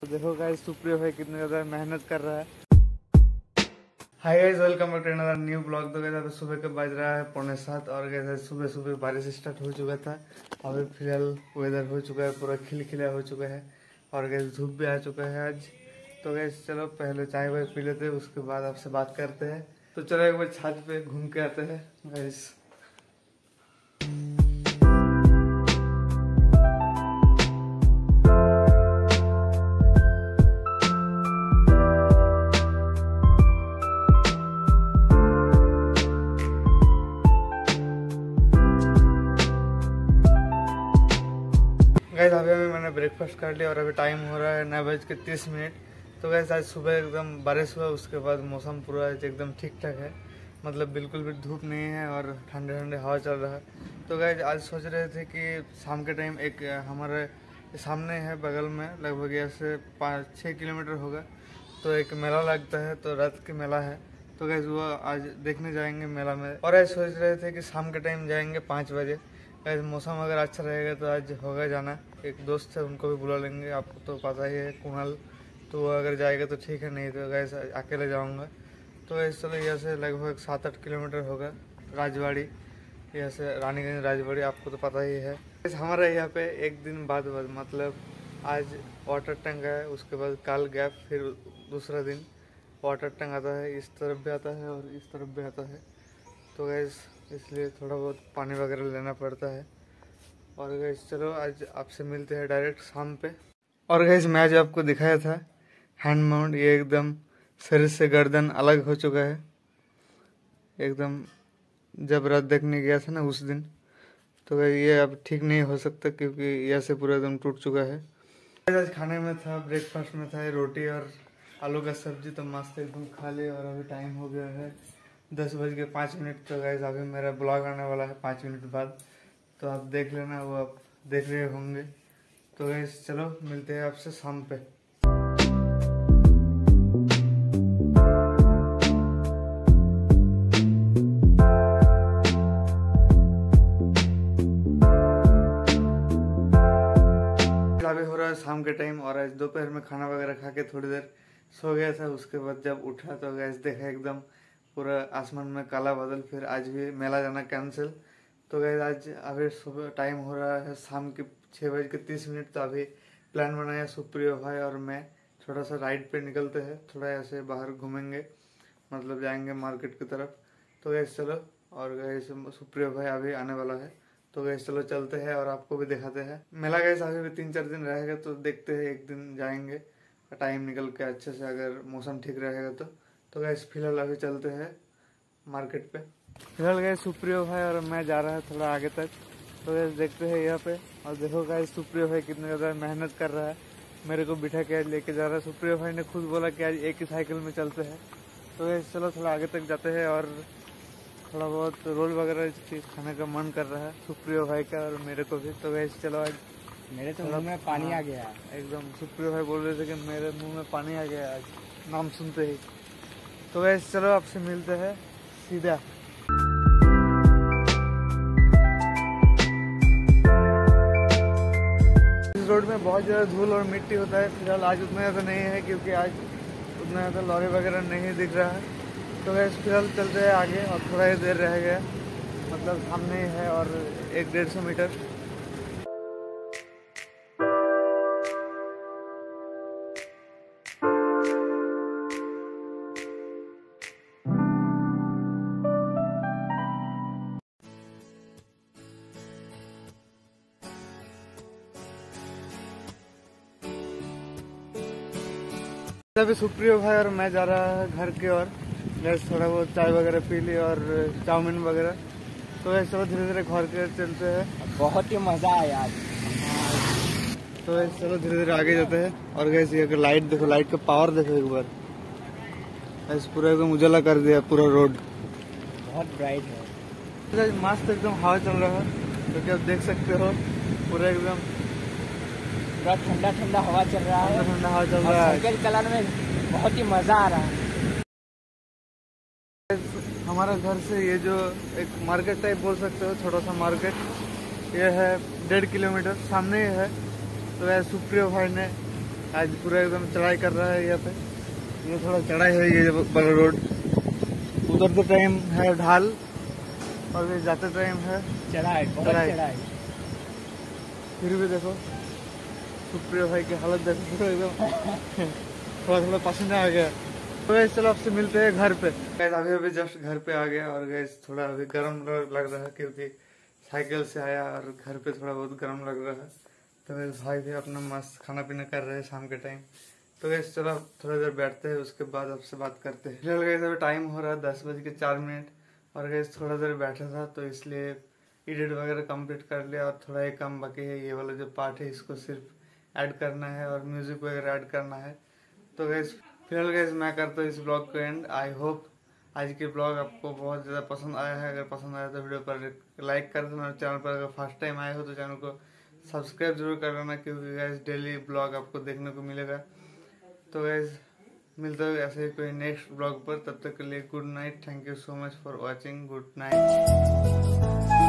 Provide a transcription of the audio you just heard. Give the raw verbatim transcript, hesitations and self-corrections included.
तो देखो गाइस सुप्रियो भाई कितने ज़्यादा मेहनत कर रहा है। Hi guys, welcome back to another new blog. तो गैस अभी सुबह के बज रहा है पौने सात और गैस सुबह सुबह बारिश स्टार्ट हो चुका था। अभी फिलहाल वेदर हो चुका है, पूरा खिलखिला हो चुका है और गैस धूप भी आ चुका है आज। तो गैस चलो पहले चाय वाय पी लेते हैं, उसके बाद आपसे बात करते हैं। तो चलो एक बार छत पे घूम के आते हैं गैस। गैस अभी अभी मैंने ब्रेकफास्ट कर लिया और अभी टाइम हो रहा है नौ बज के तीस मिनट। तो गैस आज सुबह एकदम बारिश हुआ, उसके बाद मौसम पूरा एकदम ठीक ठाक है, मतलब बिल्कुल भी धूप नहीं है और ठंडे ठंडे हवा चल रहा है। तो गैस आज सोच रहे थे कि शाम के टाइम एक हमारे सामने है बगल में, लगभग यहाँ से पाँच छः किलोमीटर होगा, तो एक मेला लगता है, तो रात के मेला है। तो गैस वो आज देखने जाएंगे मेला में। और आज सोच रहे थे कि शाम के टाइम जाएंगे पाँच बजे। गैस मौसम अगर अच्छा रहेगा तो आज होगा जाना। एक दोस्त है उनको भी बुला लेंगे, आपको तो पता ही है कुणाल, तो वो अगर जाएगा तो ठीक है, नहीं तो गैस अकेले जाऊंगा। तो गैस चलो यहाँ से लगभग सात आठ किलोमीटर होगा राजवाड़ी, यहाँ से रानीगंज राजवाड़ी, आपको तो पता ही है। गैस हमारे यहाँ पे एक दिन बाद बाद मतलब आज वाटर टैंक है, उसके बाद कल गैप, फिर दूसरा दिन वाटर टैंक आता है, इस तरफ भी आता है और इस तरफ भी आता है। तो गैस इसलिए थोड़ा बहुत पानी वगैरह लेना पड़ता है। और गैस चलो आज आपसे मिलते हैं डायरेक्ट शाम पे। और गैस मैं आज आपको दिखाया था हैंड माउंट, ये एकदम शरीर से गर्दन अलग हो चुका है एकदम, जब रात देखने गया था ना उस दिन। तो गैस ये अब ठीक नहीं हो सकता क्योंकि यहाँ से पूरा एकदम टूट चुका है। आज खाने में था, ब्रेकफास्ट में था रोटी और आलू का सब्जी, तो मस्त एकदम खा लिया। और अभी टाइम हो गया है दस बज के पाँच मिनट। तो गाइस अभी मेरा ब्लॉग आने वाला है पाँच मिनट बाद, तो आप देख लेना, वो आप देख रहे होंगे। तो गाइस चलो मिलते हैं आपसे शाम पे। अभी हो रहा है शाम के टाइम और आज दोपहर में खाना वगैरह खा के थोड़ी देर सो गया था। उसके बाद जब उठा तो गैस देखा एकदम पूरा आसमान में काला बादल, फिर आज भी मेला जाना कैंसिल। तो गैस आज अभी सुबह टाइम हो रहा है शाम के छः बज के तीस मिनट। तो अभी प्लान बनाया सुप्रियो भाई और मैं, थोड़ा सा राइड पे निकलते हैं, थोड़ा ऐसे बाहर घूमेंगे, मतलब जाएंगे मार्केट की तरफ। तो गैस चलो, और गैस सुप्रियो भाई अभी आने वाला है, तो गैस चलो चलते हैं और आपको भी दिखाते हैं मेला। गैस अभी भी तीन चार दिन रहेगा, तो देखते हैं एक दिन जाएंगे टाइम निकल के अच्छे से, अगर मौसम ठीक रहेगा तो। तो गैस फिलहाल अभी चलते हैं मार्केट पे। फिलहाल गैस सुप्रियो भाई और मैं जा रहा है थोड़ा आगे तक, तो गैस देखते हैं यहाँ पे। और देखो गैस सुप्रियो भाई कितने ज़्यादा मेहनत कर रहा है, मेरे को बिठा के लेके जा रहा है। सुप्रियो भाई ने खुद बोला कि आज एक ही साइकिल में चलते हैं। तो गैस चलो थोड़ा आगे तक जाते हैं और थोड़ा बहुत रोल वगैरह खाने का मन कर रहा है सुप्रियो भाई का और मेरे को भी। तो गैस चलो आज मेरे तो मुंह में पानी आ गया एकदम। सुप्रियो भाई बोल रहे थे कि मेरे मुंह में पानी आ गया आज नाम सुनते ही। तो गैस चलो आपसे मिलते हैं सीधा। इस रोड में बहुत ज़्यादा धूल और मिट्टी होता है। फिलहाल आज उतना ज़्यादा नहीं है क्योंकि आज उतना ज़्यादा लॉरी वगैरह नहीं दिख रहा है। तो गैस फिलहाल चलते हैं आगे और थोड़ा ही देर रह गया, मतलब सामने ही है और एक डेढ़ सौ मीटर। अभी सुप्रियो भाई और मैं जा रहा है घर की ओर। गैस थोड़ा बहुत चाय वगैरह पी ली और चाउमीन वगैरह। तो गैस चलो धीरे धीरे घर के चलते हैं। बहुत ही मजा आया आज। तो गैस चलो धीरे धीरे आगे जाते हैं। और गैस ये लाइट देखो, लाइट का पावर देखो एक बार, गैस पूरा एकदम उजाला कर दिया पूरा रोड, बहुत ब्राइट है। तो मस्त एकदम हवा चल रहा है, क्योंकि आप देख सकते हो पूरा एकदम पूरा ठंडा ठंडा हवा चल रहा है, ठंडा हवा चल रहा है। साइकिल चलाने में बहुत ही मजा आ रहा है। हमारा घर से ये जो एक मार्केट टाइप बोल सकते हो, छोटा सा मार्केट, ये है डेढ़ किलोमीटर सामने ही है। तो सुप्रियो भाई ने आज पूरा एकदम चढ़ाई कर रहा है यहाँ पे। ये थोड़ा चढ़ाई है ये बड़ा रोड, उधर तो टाइम है ढाल और ये जाते टाइम है चढ़ाई, बहुत चढ़ाई। चढ़ाई। फिर भी देखो सुप्रिया भाई की हालत देखो पूरा एकदम थोड़ा थोड़ा पसीना आ गया। तो गैस चलो आपसे मिलते हैं घर पे। गैस अभी अभी जस्ट घर पे आ गया और गैस थोड़ा अभी गर्म लग रहा है क्योंकि साइकिल से आया और घर पे थोड़ा बहुत गर्म लग रहा है। तो गैस भाई भी अपना मस्त खाना पीना कर रहे हैं शाम के टाइम। तो गैस चलो थोड़ा देर बैठते हैं, उसके बाद आपसे बात करते हैं। फिलहाल गैस अभी टाइम हो रहा है दस बज के चार मिनट और गैस थोड़ा देर बैठा था तो इसलिए एडिट वगैरह कंप्लीट कर लिया और थोड़ा एक काम बाकी है, ये वाला जो पार्ट है इसको सिर्फ ऐड करना है और म्यूजिक वगैरह ऐड करना है। तो गैस फिलहाल गैस मैं करता हूँ इस ब्लॉग को एंड। आई होप आज के ब्लॉग आपको बहुत ज़्यादा पसंद आया है। अगर पसंद आया तो वीडियो पर लाइक कर देना और चैनल पर अगर फर्स्ट टाइम आए हो तो चैनल को सब्सक्राइब जरूर कर लेना क्योंकि गैस डेली ब्लॉग आपको देखने को मिलेगा। तो गैस मिलते हो ऐसे ही कोई नेक्स्ट ब्लॉग पर, तब तक के लिए good night. Thank you so much for watching. Good night.